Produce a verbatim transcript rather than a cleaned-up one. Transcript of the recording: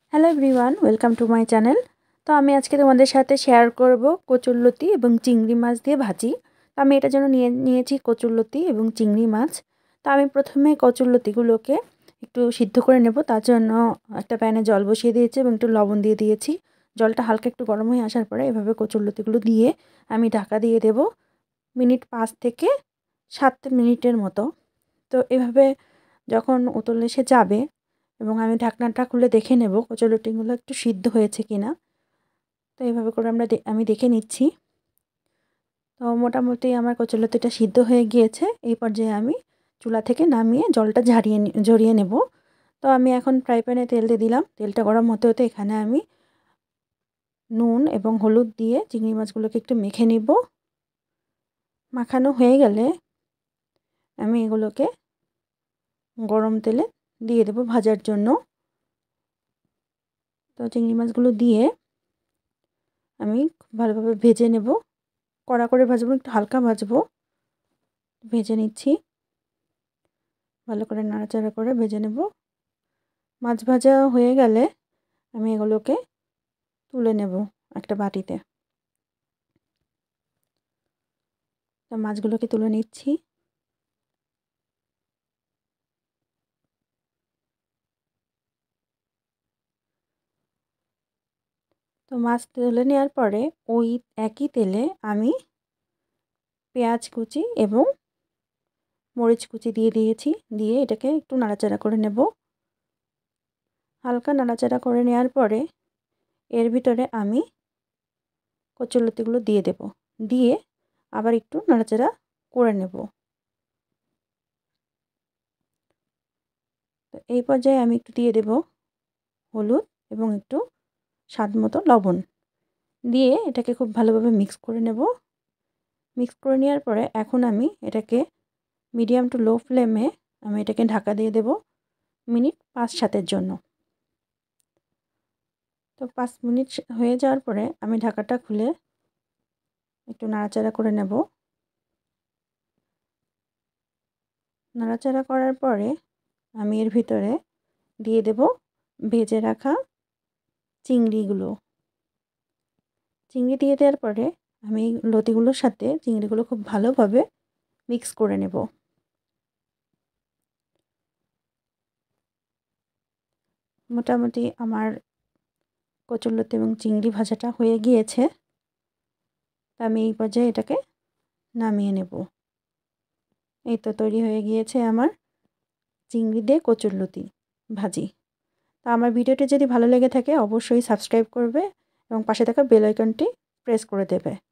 Hello everyone, welcome to my channel. তো আমি আজকে তোমাদের সাথে শেয়ার করব কচুরলতি এবং চিংড়ি মাছ দিয়ে ভাজি। তো আমি এটার জন্য নিয়ে নিয়েছি কচুরলতি এবং চিংড়ি মাছ। তো আমি প্রথমে কচুরলতিগুলোকে একটু সিদ্ধ করে নেব। তার জন্য একটা প্যানে জল বসিয়ে দিয়েছি এবং একটু লবণ দিয়ে দিয়েছি। জলটা হালকা একটু গরম হয়ে আসার পরে এভাবে কচুরলতিগুলো দিয়ে আমি ঢাকা দিয়ে দেব মিনিট পাঁচ থেকে সাত মিনিটের মতো। তো এভাবে যখন উতল এসে যাবে এবং আমি ঢাকনাটা খুলে দেখে নেব কচুরলতিগুলো একটু সিদ্ধ হয়েছে কিনা। তো এইভাবে করে আমরা আমি দেখে নিচ্ছি। তো মোটামুটি আমার কচুরলতিটা সিদ্ধ হয়ে গিয়েছে। এই পর্যায়ে আমি চুলা থেকে নামিয়ে জলটা ঝারিয়ে ঝরিয়ে নেব। তো আমি এখন ফ্রাই প্যানে তেল দিয়ে দিলাম। তেলটা গরম হতে হতে এখানে আমি নুন এবং হলুদ দিয়ে চিংড়ি মাছগুলোকে একটু মেখে নিব। মাখানো হয়ে গেলে আমি এগুলোকে গরম তেলে দিয়ে দেব ভাজার জন্য। তো চিংড়ি মাছগুলো দিয়ে আমি ভালোভাবে ভেজে নেব। কড়া করে ভাজবো, একটু হালকা ভাজবো। ভেজে নিচ্ছি, ভালো করে নাড়াচাড়া করে ভেজে নেব। মাছ ভাজা হয়ে গেলে আমি এগুলোকে তুলে নেব একটা বাটিতে। তো মাছগুলোকে তুলে নিচ্ছি। তো মাছ তুলে নেওয়ার পরে ওই একই তেলে আমি পেঁয়াজ কুচি এবং মরিচ কুচি দিয়ে দিয়েছি। দিয়ে এটাকে একটু নাড়াচাড়া করে নেব। হালকা নাড়াচাড়া করে নেওয়ার পরে এর ভিতরে আমি কচুরলতিগুলো দিয়ে দেব। দিয়ে আবার একটু নাড়াচাড়া করে নেব। তো এই পর্যায়ে আমি একটু দিয়ে দেব হলুদ এবং একটু স্বাদ মতো লবণ। দিয়ে এটাকে খুব ভালোভাবে মিক্স করে নেব। মিক্স করে নেওয়ার পরে এখন আমি এটাকে মিডিয়াম টু লো ফ্লেমে আমি এটাকে ঢাকা দিয়ে দেব মিনিট পাঁচ সাতের জন্য। তো পাঁচ মিনিট হয়ে যাওয়ার পরে আমি ঢাকাটা খুলে একটু নাড়াচাড়া করে নেব। নাড়াচাড়া করার পরে আমি এর ভিতরে দিয়ে দেব ভেজে রাখা চিংড়িগুলো। চিংড়ি দিয়ে দেওয়ার পরে আমি লতিগুলোর সাথে চিংড়িগুলো খুব ভালোভাবে মিক্স করে নেব। মোটামুটি আমার কচুরলতি এবং চিংড়ি ভাজাটা হয়ে গিয়েছে। আমি এই পর্যায়ে এটাকে নামিয়ে নেব। এই তো তৈরি হয়ে গিয়েছে আমার চিংড়ি দিয়ে কচুরলতি ভাজি। তো আমার ভিডিওটি যদি ভালো লেগে থাকে অবশ্যই সাবস্ক্রাইব করবে এবং পাশে থাকা বেল আইকনটি প্রেস করে দেবে।